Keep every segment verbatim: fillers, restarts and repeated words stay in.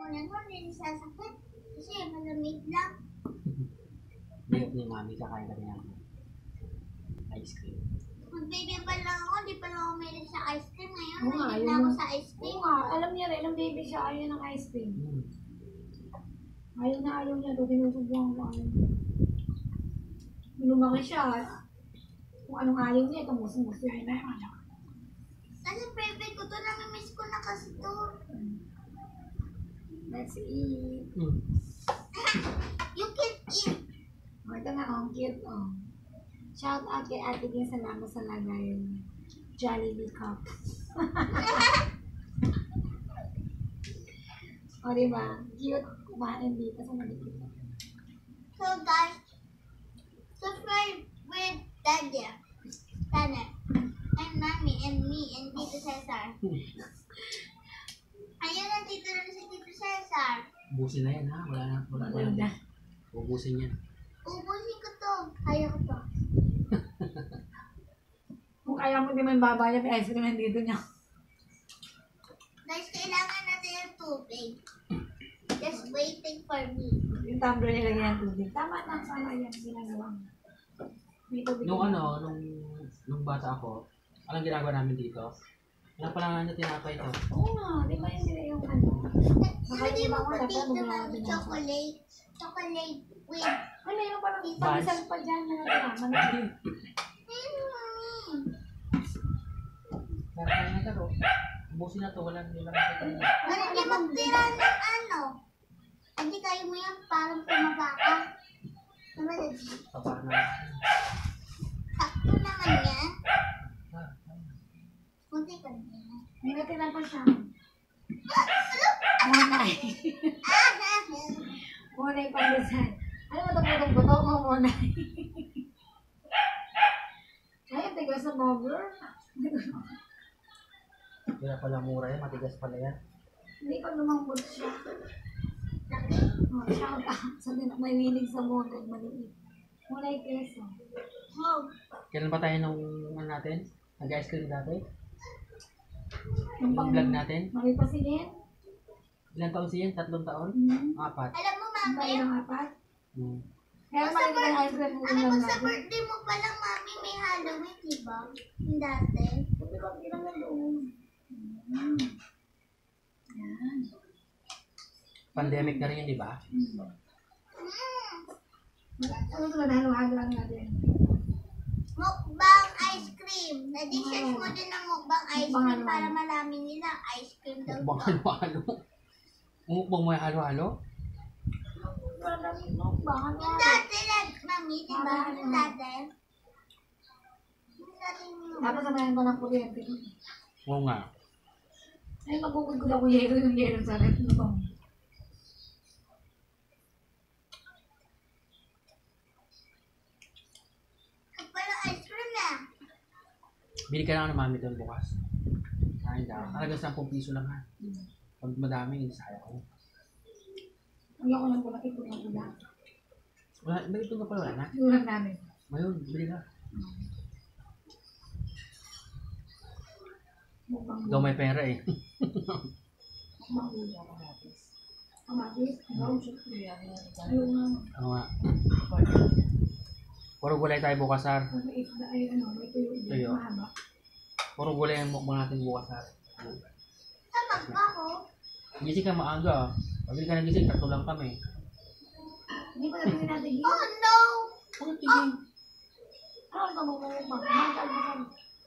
niyan, hindi sasakit. Kasi malamig lang. Mayroon ni Mami, kakain ka rin ako. Ice cream. Mag-baby pa lang ako, di pa lang ako mahilig sa ice cream. Ngayon, Oo nga, mahilig yun na ako ang- sa ice cream. Oo nga, alam niya rin, nung baby siya, ayaw ng ice cream. Hmm. Ayaw na ayaw niya, doon tinusubuhan ko ayaw. Nung lumaki siya, kung anong ayaw niya, ito muso-muso yun na yun. Kasi favorite ko to, namimiss ko na kasi to. Let's eat. Hmm. You can eat. O, ito na, oh, cute, oh. Shout out kay Ate Gin, salamat sa lagay. Jollibee Cup. O, diba? Cute. Kumain dito sa malikit. So guys, subscribe with Daddy, Tana, and Mommy, and me, and Tito Cesar. Ayun na, dito na si Tito Cesar. Ubusin na yan ha. Wala na. Wala na yan. Wala. Ubusin yan. Ubusin ko to. Kaya ko to. Kung kaya mo di man babaya, may ice cream nandito niya. Guys, kailangan natin yung tubig. Just waiting for me. Yung tumbler nilagyan ng tubig. Tama lang, sana yan ginagawa mo. May tubig. Nung ano, nung, nung bata ako, anong ginagawa namin dito? Wala pa lang na tinapay ito. Oo nga, di ba yun nila yung ano? Ilagay mo Nakalimutan ko pa na, dito pero ng bumaba din ako. chocolate. Chocolate with... Ay, mayroon pa lang Buns. pag-isang pa dyan na naman. Hindi. Ayun, Mami. Kaya kaya na ito. Ubusin na ito. Wala na lang ito. Ano di magtira ng ano? Hindi kayo mo yan parang tumaba ka. Diba, Daddy? Papa na. Sakto naman yan. Ah, Kunti ka na. May natira pa siya. Ah, ano? Monay. Ah, Monay pandesal. Ano mo ito putong-puto ko, Monay? Ay, tigas sa burger. Kaya pala mura yan. Matigas pala yan. Hindi pag lumambot siya. Oh, shout out sa din may wilig sa Monay, maliit. Monay keso. Oh, Kailan pa tayo nung ano natin? Nag-ice cream dati? Yung Yung pang vlog natin? Makipasilin. Ilang taon siya? Tatlong taon? Hmm. Apat. alam mo, Ang Mami, tayo ng apat. Hmm. Kaya maliit na yung ice cream mo alam mo lang sa natin. birthday mo pa lang, Mami, may Halloween, diba? Yung dati. Sabi ko, ilang na doon. Hmm. Yan. Pandemic na rin yun, di ba? Hmm. Mm. Ano ito na halo-halo lang natin. Mukbang ice cream. Na-dishes mo din ng mukbang ice Mukbang cream ano? para malamin nila ice cream daw Mukbang to. halo-halo. Umukbang mo yung halo-halo? Mukbang Yung dati, like, Mami, diba? Yung dati. Yung dati yung Tapos samayan ko ng kuryente. Oo nga. Ay, magkukod ako yero yung yero sa akin. Ano ba? kapala ice cream na. Bili ka lang ng mami doon bukas. Kain ka. Talaga sampung piso lang ha. Pag madami, hindi sayang ko. Hindi ako nang pula. Ito yung pula. Wala, may ito nga pala wala na. Lulang namin. Ngayon, bili ka. Mukbang Ikaw may pera eh. Mukbang lulang. Kamatis. Rose. Ayun nga. Ano nga. Puro gulay tayo bukas, Sar. May isda ay ano. May tuyo. Tuyo. Mahaba. Puro gulay ang mukbang natin bukas, Sar. Tamag ba ako? Gising ka maaga. Pag ka nagising, tatlo lang kami. Hindi pa natin natin. Oh no! Ano tigil? Ano ang pamumukbang? Mahal mo ka.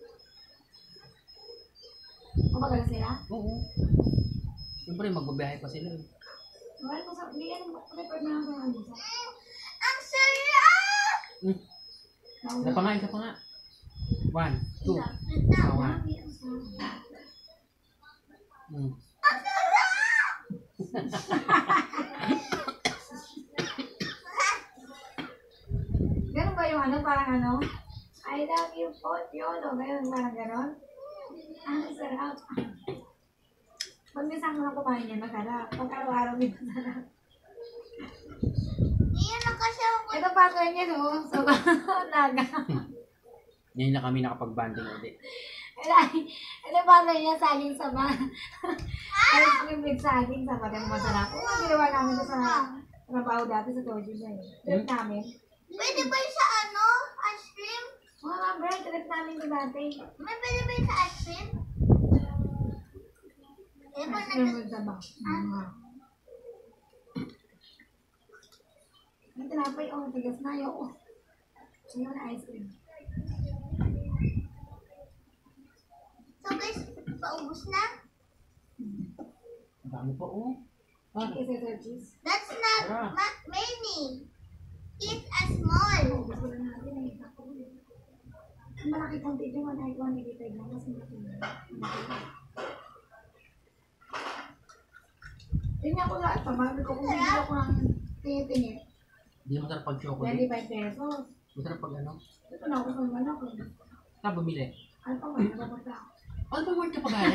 Kumagala sila? Oo. Siyempre, magbabiyahe pa sila eh. Mahal mo sa... Hindi yan. Prepare na ako ng alisa. Ang sarap! Hmm. Isa pa nga, isa pa nga. One, two. Ito. Oh, one. Hmm. Ang sarap! Ganun ba yung ano? Parang ano? I love you po, Yolo. Ganun, parang ganun. Ang sarap. Pag minsan ko na kumain yan, masarap. Pag araw-araw din masarap. Iyan na kasi ako. Ito pattern niya, no? So, naga. Ngayon na kami nakapag-banding ulit. Ano ba na niya saging sama? Ice cream with saging sama. Yung masarap. Oo, ang ginawa namin ito sa trabaho dati sa Tojo na eh. Trip namin. Pwede ba yung sa ano? Ice cream? Mga bread, trip namin ito dati. May pwede ba yung sa ice cream? Eh, pa Ice cream nag- with sama. Ah. Ang tinapay, oh, tigas na yun. Oh. Ayaw na ice cream. So guys, paubos na? Ang dami pa, oh. Ah, Isa sa cheese. That's not Tara. ma- many. Eat a small. Ubus ko lang natin eh. Ako eh. Ang malaki kong tito mo dahil ko nakikita lang. Mas malaki na. Tingnan ko lahat. Sabi ko kung hindi ako ng tingin-tingin. Hindi masarap pag chocolate. twenty-five pesos. Masarap pag ano. Ito na ako sa manok. Saan bumili? Ano pa man, nakapunta ako. Ano ba word ka pa galing?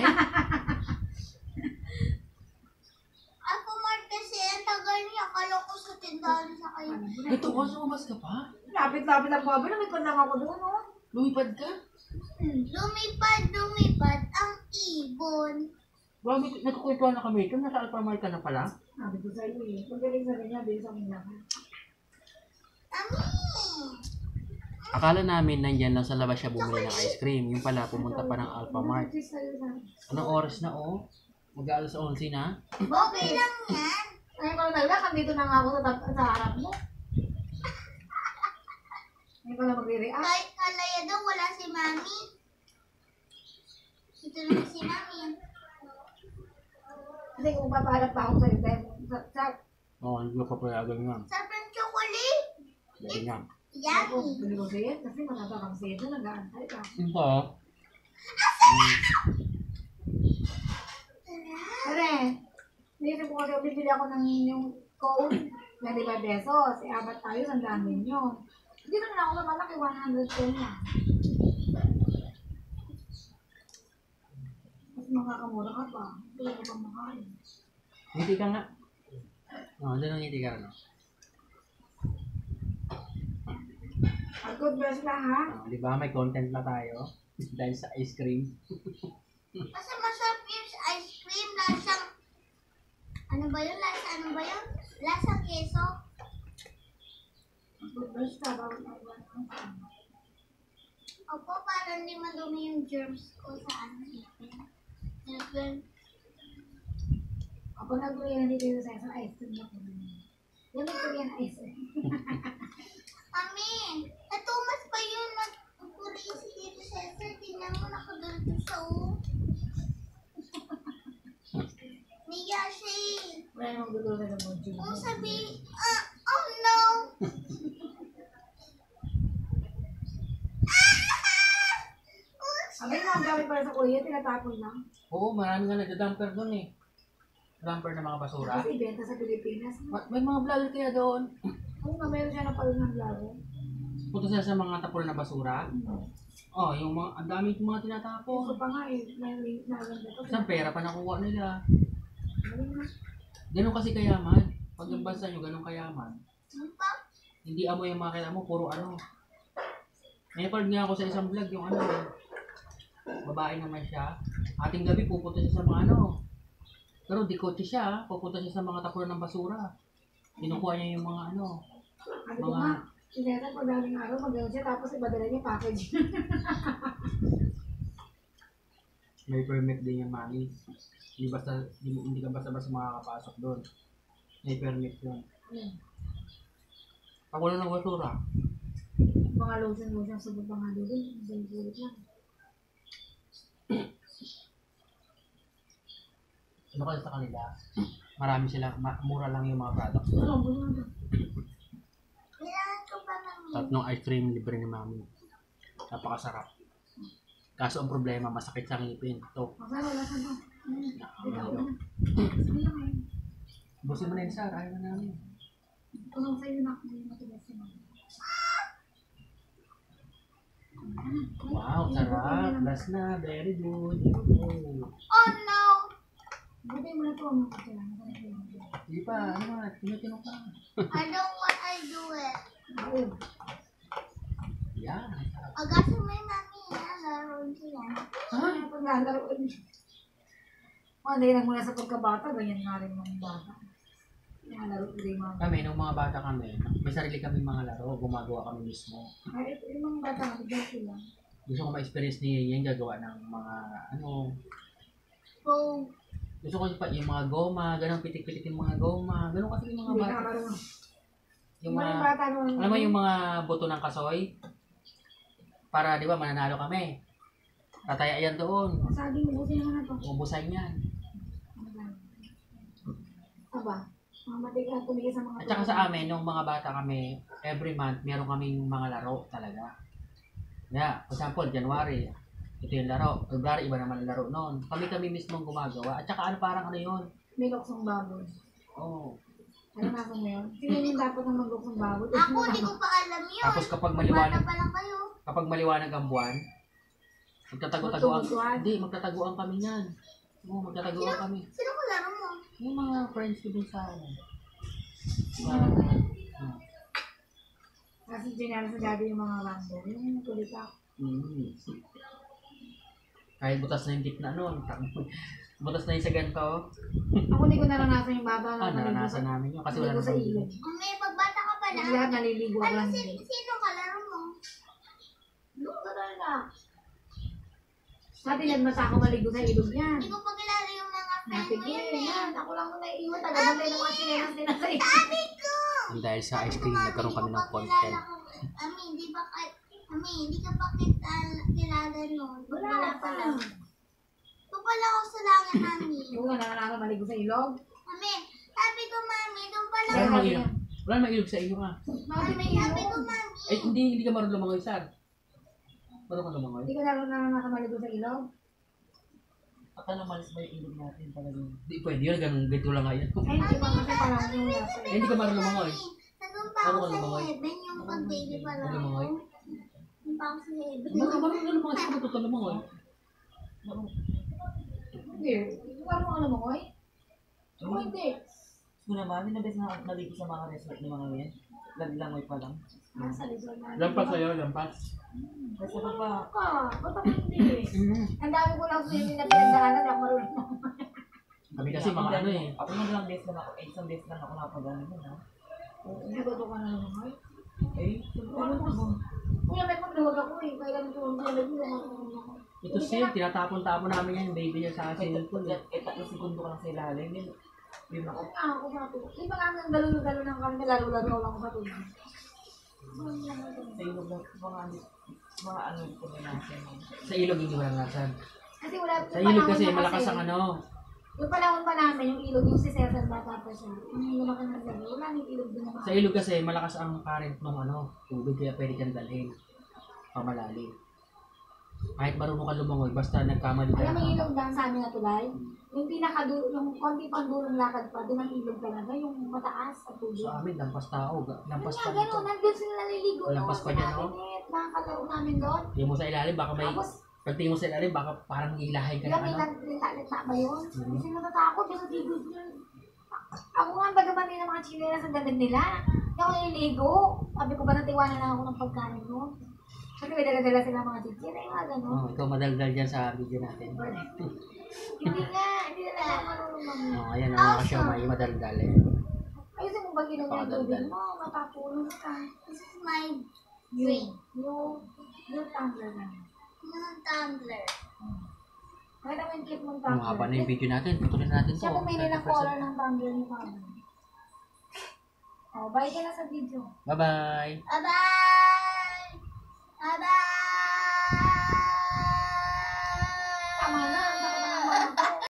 Ako Mark kasi ang tagal niya. Akala ko sa tindahan sa kayo. Ito, oh, sumabas ka pa? Lapit-lapit ang baboy. Lumipad lang ako doon, oh. Lumipad ka? Lumipad, lumipad ang ibon. Grabe, nagkukwentuhan na kami. Ito, nasa Alphamart ka na pala. Sabi ko sa iyo eh. Magaling sa kanya, bilis akong lakad. Tami! Akala namin nandyan lang sa labas siya bumili ng ice cream. Yung pala, pumunta pa ng Alphamart. Cheese sa'yo sa... Anong oras na, oh? Mag-aalas eleven na. Okay lang yan. Ay, ko naglakad dito na nga ako sa, tab- sa harap mo. Ay, ko na magre-react. Kahit kalaya daw, wala si Mami. Ito lang si Mami. Kasi kung papaharap pa ako sa'yo, dahil sa... sa Oo, oh, hindi ko papayagan nga. Sarap ng chocolate. Dali nga. ako, Yummy. bili ko sa'yo, kasi matata kang sa'yo, doon nag-aantay ka. Ito, oh. Pare, naisip ko kasi bibili ako ng yung cone, twenty-five pesos, eh, apat tayo, sandaan din yun. Hindi naman ako sa malaki, one hundred ten na. Mas makakamura ka pa, hindi ka pa makain. Ngiti ka nga. Oo, oh, doon ang ngiti ka rin. A good best lang ha? Oh, di ba, may content na tayo. Dahil sa ice cream. Kasi masarap yung ice cream. Lasang, ano ba yun? Lasa, ano ba yun? Lasang keso. A good best ka, bawat iwan ang sama. Opo, para hindi madumi yung germs ko sa ano. Ipin. Ako nag-Korean dito sa isang ice cream na ko. Yan ang Korean ice cream. Mami, natumas pa yun. Nag-kurisi dito sa isa. Tingnan mo, nakadalito siya, oh. Niya siya, eh. Wala namang gulo na ng bunchi. Kung sabi, ah, oh no. Abay mo, ang gamit para sa Korea, tinatapon lang. Oo, marami nga nagda-dumper doon eh. Dumper ng mga basura. Tapos ibenta sa Pilipinas. Ma- May mga vlogger kaya doon. Oo nga, meron siya na pala ng laro. Punta sila sa mga tapol na basura. Oh, yung mga, ang dami yung mga Ito tinatapon. pa nga eh, may link na lang dito. Saan pera pa nakuha nila? Galing na. Ganun kasi kayaman. Pag yung bansa nyo, ganun kayaman. Ano pa? Hindi amoy yung mga kailangan mo, puro ano. May napanood nga ako sa isang vlog, yung ano, babae naman siya. Ating gabi pupunta siya sa mga ano. Pero di kotse siya, pupunta siya sa mga tapunan ng basura. Kinukuha niya yung mga ano, Ano ko mga nga, sineta ko daling araw, mag siya, tapos ibadala niya package. may permit din yung mami. Hindi basta hindi, hindi ka basta-basta makakapasok doon. May permit yun. Hmm. Ako lang ng basura. Mga lotion-lotion, sabot pa nga doon, sulit lang. Ano kasi sa kanila? Marami sila, ma- mura lang yung mga products. Ano, bulo na. Kailangan ko pa ng At nung ice cream libre ni mami. Napakasarap. Kaso ang problema, masakit sa ngipin. Ito. Masarap, wala ka ba? Hmm. Nakakamayo. Sige lang eh. Busin mo na yun, Sar. Ayaw na namin. Tulong sa'yo na ako, hindi matigas si mama. Wow, sarap. Last na. Very good. Oh no! Buti mo na ito, ano ko sila. Hindi pa. Ano nga? Tinutino ka. I don't want I do it. Oo. Yan. Agasin mo yung mami, ha? Laro sila. Ha? Ano paglalaro niya? Mga dahilan mula sa pagkabata, ganyan nga rin mga bata. Nakalaro ko rin mga Kami, nung mga bata kami, may sarili kami mga laro, gumagawa kami mismo. Ay, ito yung mga bata, bigyan sila. Gusto ko ma-experience ni Yan gagawa ng mga, ano, So, gusto ko pa yung mga goma, ganun, pitik-pitik yung mga goma, ganun kasi yung mga Hindi bata. nakalaro. Yung Mga mga, bata naman. alam mo yung mga buto ng kasoy? Para, di ba, mananalo kami. Tataya yan doon. Saging, ubusin mo na to. Ubusan yan. Aba, mamatay ka tumigil sa mga At saka sa amin, nung mga bata kami, every month, meron kaming mga laro talaga. Yeah, for example, January, ito yung laro. February, iba naman ang laro noon. Kami-kami mismo ang gumagawa. At saka ano, parang ano yun? May luksong baboy. Oh. Ano nasa mo yun? Sino yung dapat ng magluksong baboy? ako, di ko pa alam yun. Tapos kapag Bata maliwanag, pa lang kayo. kapag maliwanag ang buwan, magtatago-taguan. Magtumutuan? Hindi, magtataguan kami niyan. Oo, magtataguan kami. Sino ko laro mo? Yung mga friends ko dun sa ano. Sa, hmm. Kasi ginala sa daddy yung mga rambo. Yung tulipak. Mm. Kahit butas na yung gitna noon. Butas na yung sa ganito. Ako hindi ko naranasan yung bata Ah, na naranasan namin yun. Kasi wala naligo sa namang ilog. May pagbata ka pa Yung lang. lahat naliligo Ano, lang. si, sino ka laro mo? Doon ka talaga. Dati nagmasa ako maligo sa ilog yan. Hindi ko pa kilala yung mga friend mo Natigil yun eh. yan. Ako lang na iiwan. Taga-bantay ng mga chinelas nila sa ilog. Sabi ko! dahil sa ice cream, nagkaroon kami ng Hindi ko pa content. kilala kung- Ami, hindi ba ka... Ami, hindi ka pa kita kilala nun. Wala pa. lang. Doon pala ako sa langit, Mami. Yung nga naranasan maligo sa ilog. Mami, sabi ko, Mami, doon pala Wala ako. namang ilog. Wala namang ilog sa iyo nga. Bakit may Sabi ko, ilog? Mami. Ay, hindi, hindi ka marunong lumangoy, Sar. Marunong ka lumangoy? Hindi ka naroon naranasan maligo sa ilog? Akala malis ba yung ilog natin talaga? Hindi pwede yun, ganun, ganito lang nga yan. Ay, hindi pa kasi parang yung dapat. Eh, hindi ka marunong lumangoy. Nandun pa Ano ako ka sa lumangoy? heaven, yung pag-baby pa lang Ano ako. lumangoy? Nandun pa ako sa heaven. Ba't ka marunong lumangoy? Saan ka tuto lumangoy? Hindi. Parang ano mo, oy? Ako hindi. Gusto naman, nabes na naligo sa mga resort ng mga yan. Laglangoy pa lang. Nasa Luzon na. Lampas sa'yo, lampas. Kasi pa pa, Ah, ba't ako hindi? Mm. Ang dami ko lang swimming na pinagdaanan, ako marunong mo. Kami kasi mga ano eh. Ako lang lang beses lang ako, eh, isang beses lang ako nakapagano yun ha. Nagoto ka na naman, oy. Eh, ano ko ba? Kuya, may pagluwag ako eh. Kaya lang ito, kuya, may pagluwag ako. Ito siya, tinatapon-tapon namin yan, baby niya sa Eh, swimming pool. eh. eh, tatlong segundo ka lang sa ilalim. Yun, yun ako. Ako nga ako sa tubig. Di ba nga ang galo-galo ng kami, laro-laro lang ako sa tubig. Sa ilog lang, mga ano, mga ano ko na natin. Sa ilog hindi walang lasan. Kasi wala, Sa ilog kasi malakas ang ano. Yung panahon pa namin, yung ilog, yung si Cesar bata pa siya. Yung lumaki ng galo, wala nang ilog din naman. Sa ilog kasi malakas ang current ng ano, tubig kaya pwede kang dalhin. Pamalalim. Kahit marunong ka lumangoy, basta nagkamali ka. Alam mo yung ilog dyan sa amin na tulay? Yung pinakadulo, yung konti pang dulong lakad pa, doon ang ilog talaga, yung mataas sa tubig. Sa amin, lampas tao. ga- Lampas Kanya pa gano'n, dito. nandun sila naliligo. O, lampas pa dyan, no? Nakakalaro namin doon. Tingin mo sa ilalim, baka may... Tapos, Pag tingin mo sa ilalim, baka parang ilahin ka Kaya ng may ano. nagtalita ba yun? Mhm. Kasi natatakot yung sa tigod niya. Ako nga, bagaman din ng mga chinelas ang ganda nila. Hindi ako naliligo. Sabi ko ba natiwanan lang ako ng pagkain mo? Kasi may dala-dala sila mga chichira, yung mga gano'n. Oh, ikaw madaldal dyan sa video natin. Hindi nga, hindi na lang marunong mag Oh, ayan ang mga kasyomay, madaldal eh. Ayusin mo ba ginawa yung tubig mo? Matapulong ka. This is my Yung, yung, yung tumbler na. yung tumbler. Kaya naman yung clip mong Ang tumbler. haba na yung video natin, putulin natin to. Siya pumili ng color ng tumbler ni Pablo. Oh, bye ka na sa video. Bye-bye! Bye-bye!